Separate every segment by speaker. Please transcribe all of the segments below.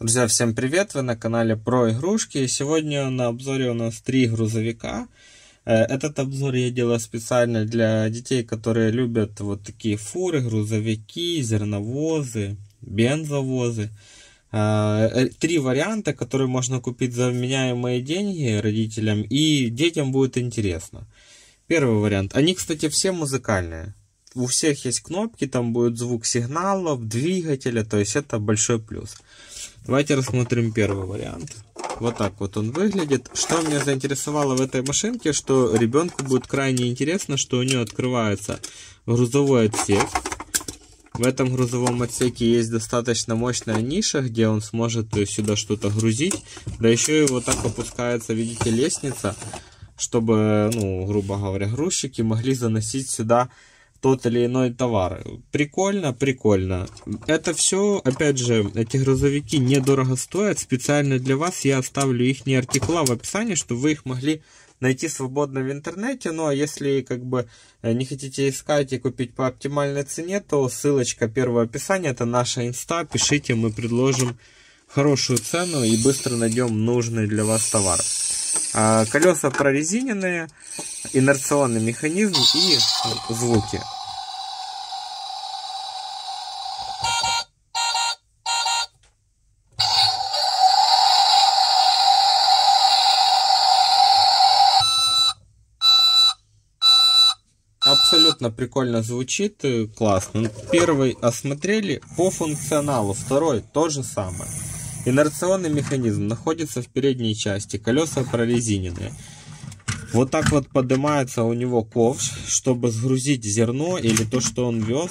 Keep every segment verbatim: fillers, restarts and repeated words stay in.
Speaker 1: Друзья, всем привет! Вы на канале Про Игрушки. Сегодня на обзоре у нас три грузовика. Этот обзор я делаю специально для детей, которые любят вот такие фуры, грузовики, зерновозы, бензовозы. Три варианта, которые можно купить за вменяемые деньги родителям, и детям будет интересно. Первый вариант. Они, кстати, все музыкальные. У всех есть кнопки, там будет звук сигналов, двигателя, то есть это большой плюс. Давайте рассмотрим первый вариант. Вот так вот он выглядит. Что меня заинтересовало в этой машинке, что ребенку будет крайне интересно, что у нее открывается грузовой отсек. В этом грузовом отсеке есть достаточно мощная ниша, где он сможет сюда что-то грузить. Да еще и вот так опускается, видите, лестница, чтобы, ну, грубо говоря, грузчики могли заносить сюда тот или иной товар. Прикольно, прикольно. Это все, опять же, эти грузовики недорого стоят. Специально для вас я оставлю их артикула в описании, чтобы вы их могли найти свободно в интернете. Ну а если как бы не хотите искать и купить по оптимальной цене, то ссылочка первого описания, это наша инста. Пишите, мы предложим хорошую цену и быстро найдем нужный для вас товар. А, колеса прорезиненные, инерционный механизм и звуки. Абсолютно прикольно звучит, классно. Первый осмотрели по функционалу, второй то же самое. Инерционный механизм находится в передней части, колеса прорезиненные. Вот так вот поднимается у него ковш, чтобы сгрузить зерно или то, что он вез.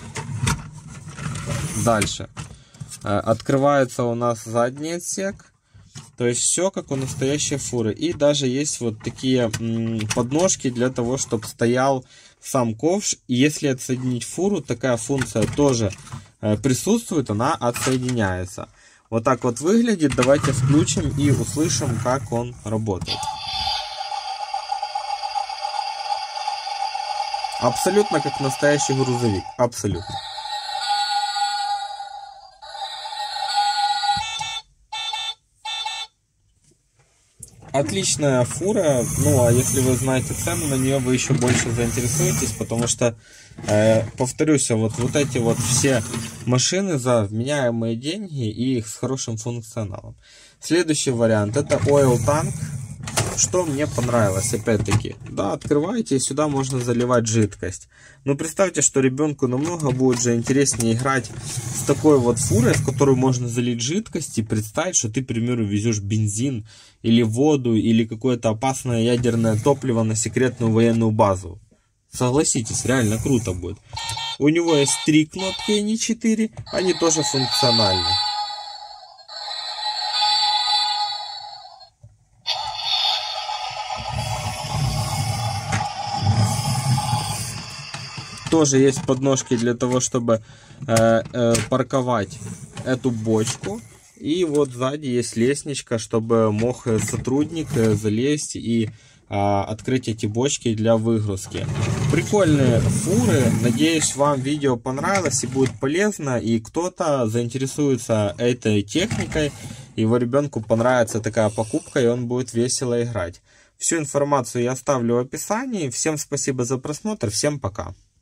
Speaker 1: Дальше. Открывается у нас задний отсек. То есть все как у настоящей фуры. И даже есть вот такие подножки для того, чтобы стоял сам ковш. И если отсоединить фуру, такая функция тоже присутствует, она отсоединяется. Вот так вот выглядит. Давайте включим и услышим, как он работает. Абсолютно как настоящий грузовик. Абсолютно. Отличная фура. Ну а если вы знаете цену на нее, вы еще больше заинтересуетесь, потому что, э, повторюсь, вот, вот эти вот все машины за вменяемые деньги и их с хорошим функционалом. Следующий вариант — это Oil Tank. Что мне понравилось, опять-таки, да, открываете, и сюда можно заливать жидкость. Но представьте, что ребенку намного будет же интереснее играть с такой вот фурой, в которую можно залить жидкость, и представить, что ты, к примеру, везешь бензин или воду, или какое-то опасное ядерное топливо на секретную военную базу. Согласитесь, реально круто будет. У него есть три кнопки, а не четыре, они тоже функциональны. Тоже есть подножки для того, чтобы э, э, парковать эту бочку. И вот сзади есть лестничка, чтобы мог сотрудник залезть и э, открыть эти бочки для выгрузки. Прикольные фуры. Надеюсь, вам видео понравилось и будет полезно. И кто-то заинтересуется этой техникой. Его ребенку понравится такая покупка, и он будет весело играть. Всю информацию я оставлю в описании. Всем спасибо за просмотр. Всем пока.